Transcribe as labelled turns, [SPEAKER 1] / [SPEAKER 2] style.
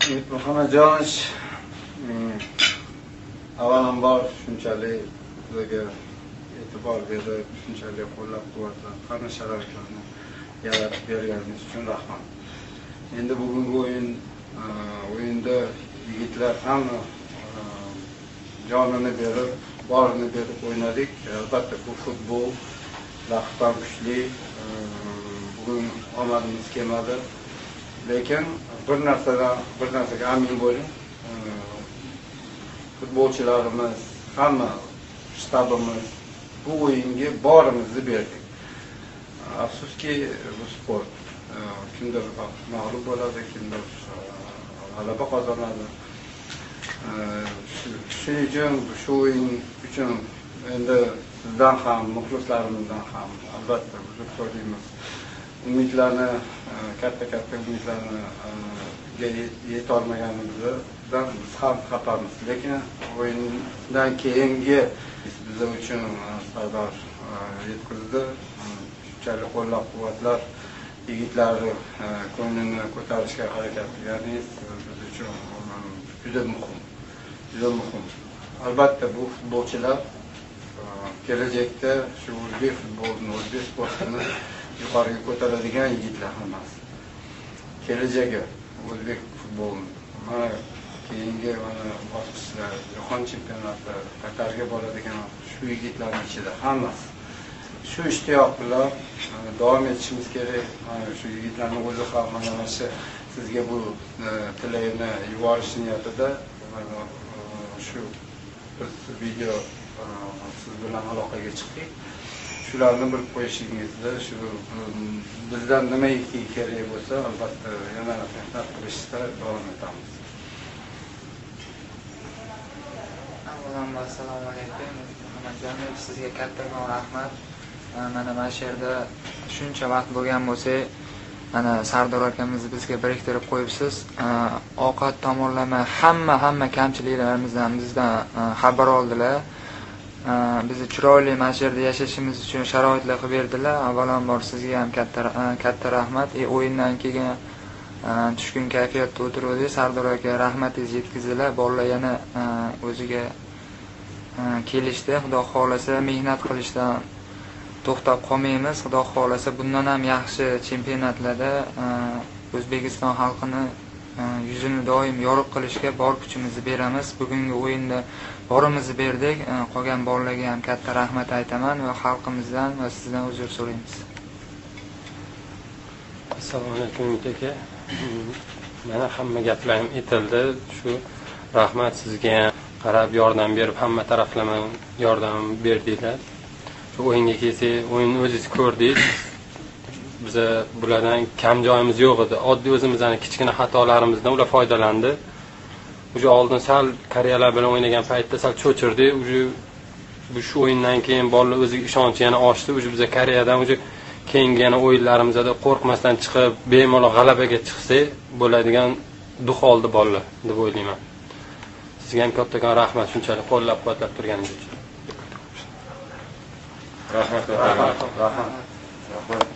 [SPEAKER 1] Muhammadjonovich avvalambor shunchalik bizga e'tibor berib, shunchalik qo'llab-quvvatlab, hamma sharoitlarni yaratib berganingiz uchun rahmat. Endi bugungi o'yinda yigitlar hamma jonini berib, borini berib o'ynadik. Albatta bu futbol, raqiblar kuchli. Bugun omadimiz kelmadi. Lekin bir narsaga amin bo'ling. Futbolchilarimiz, hamma shtabimiz bu o'yinga borimizni berdik. Afsuski bu sport. Kimdir mag'lub bo'ladi, kimdir g'alaba qozonadi. Shuning uchun shu o'yin uchun endi sizdan ham, muxlislarimizdan ham albatta uzr so'raymiz. Umidlarni katta umidlarni yetolmaganimizdan biz ham xafamiz. Lekin o'yindan keyingi bizlar uchun Sardor yetkazdi. Shunchalik qo'llab-quvvatlab yigitlarni ko'nglini ko'tarishga harakat qilganingiz biz uchun juda muhim. Albatta bu futbolchilar kelajakda shu o'zbek futbolini, o'zbek sportini yuqoriga ko'taradigan yigitlar hammasi. Kelajagi o'zbek futbolini, mana keyingi bosqichlar, jahon chempionati, Qatarga boradigan shu yigitlarning ichida hammasi shu ishtiyoq bilan davom etishimiz kerak. Shu yigitlarning o'zi ham mana shu sizga bu tilakni yuborish niyatida shu biz video siz bilan aloqaga chiqdik. Shularni bilib qo'yishingizni, shu bizdan nimaiki kerak bo'lsa, albatta yana mehnat qilishda davom etamiz.
[SPEAKER 2] Assalomu alaykum. Muhammadjonovich, sizga kattakon rahmat. Mana shu yerda shuncha vaqt bo'lgan bo'lsa, mana Sardor akamizni bizga biriktirib qo'yibsiz. Ovqat tomonlama hamma kamchiliklarimizdan bizdan xabar oldilar. Bizni chiroyli mana shu yerda yashashimiz uchun sharoitlar qilib berdilar. Avvalambor sizga ham katta rahmat. O'yindan keyin tushkun kayfiyatda o'tirdik. Sardor aka rahmatingizni yetkazdilar. Bolalar yana o'ziga kelishdi. Xudo xolasa mehnat qilishdan to'xtab qolmaymiz. Xudo xolasa bundan ham yaxshi chempionatlarda O'zbekiston xalqini yuzini doim yorug' qilishga bor kuchimizni beramiz. Bugungi o'yinda borimizni berdik. Qolgan bolalarga ham katta rahmat aytaman va xalqimizdan va sizdan uzr so'raymiz.
[SPEAKER 3] Assalomu alaykum aka. Mana hamma gaplarim aytildi. Shu rahmat sizga qarab yordam berib, hamma taraflama yordam berdinglar. Shu o'yinga kelsak, o'yinni o'zingiz ko'rdingiz. Biz bulardan kam joyimiz yo'q edi. Oddiy o'zimizning kichkina xatolarimizdan ular foydalandi. O'sha oldin sal Koreyalar bilan o'ynagan paytda sal cho'chirdi. Shu o'yindan keyin bolalar o'ziga ishonchi yana oshdi. Biz Koreyadan keyingi yana o'yinlarimizda qo'rqmasdan chiqib, bemalol g'alabaga chiqsak bo'ladigan duh oldi bolalar deb o'ylayman. Sizga ham kattakon rahmat shunchalik qo'llab-quvvatlab turganingiz uchun.
[SPEAKER 1] Rahmat.